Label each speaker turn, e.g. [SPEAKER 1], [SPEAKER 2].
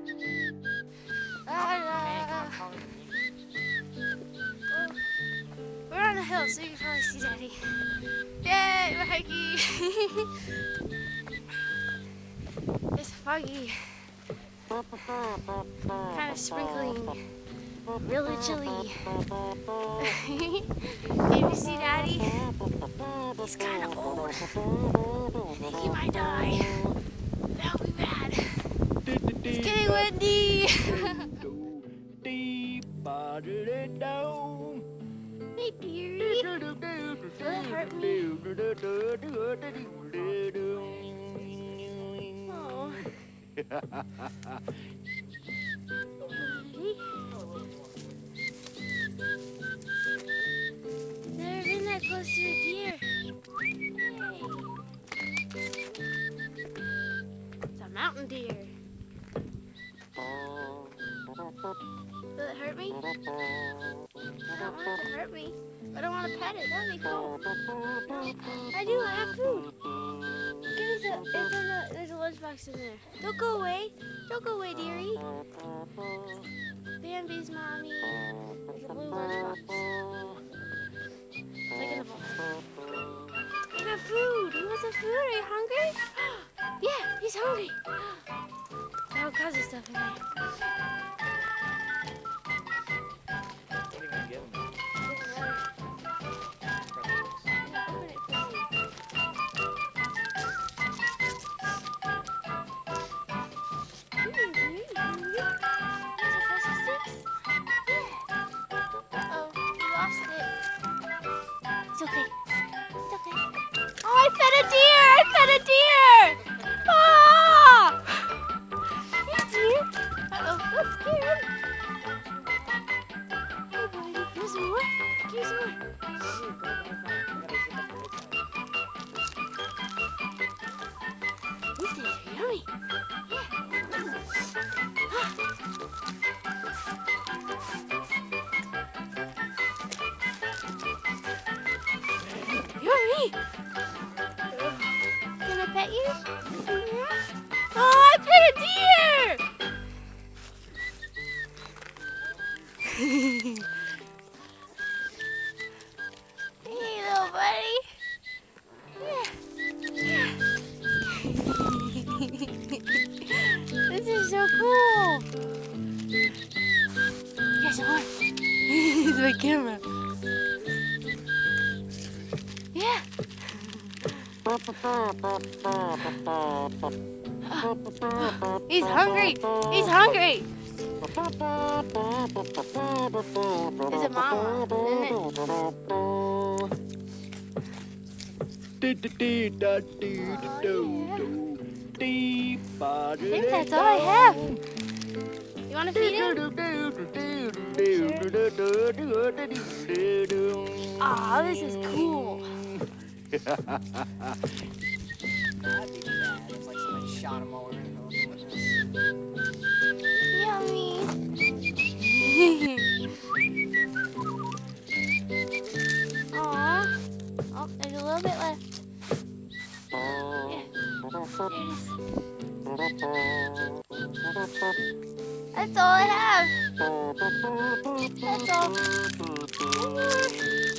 [SPEAKER 1] We're on a hill, so you can probably see Daddy. Yay, we're hiking. It's foggy. Kind of sprinkling. Really chilly. Can you see Daddy? He's kind of old. I think he might die. That would be bad. It's getting windy. Hey, dearie. Will it hurt me? Oh. Never been that close to a deer. Yay. It's a mountain deer. Will it hurt me? I don't want it to hurt me. I don't want to pet it. That'd be cool. I do. I have food. There's a lunchbox in there. Don't go away. Don't go away, dearie. Bambi's mommy. There's a blue lunchbox. It's like in a bowl. I got food. You want some food? Are you hungry? Yeah, he's hungry. There's all kinds of stuff in there. It's okay. It's okay. Oh, I fed a deer! I fed a deer! Ah! Hey, deer. Uh-oh, that's scared. Hey, buddy. Give me some more. Give me some more. These things are yummy. Yeah. Yummy! Can I pet you? Yeah. Oh, I pet a deer! Hey, little buddy. Yeah. Yeah. This is so cool. Here's some more. It's my camera. Yeah. He's hungry. He's hungry. It's a mama, isn't it? I think that's all I have. You want to feed him? Sure. Aw, this is cool.
[SPEAKER 2] It's like somebody shot him all over the
[SPEAKER 1] Yummy. Aw. Oh, there's a little bit left. Yeah. There it is. That's all I have. That's all.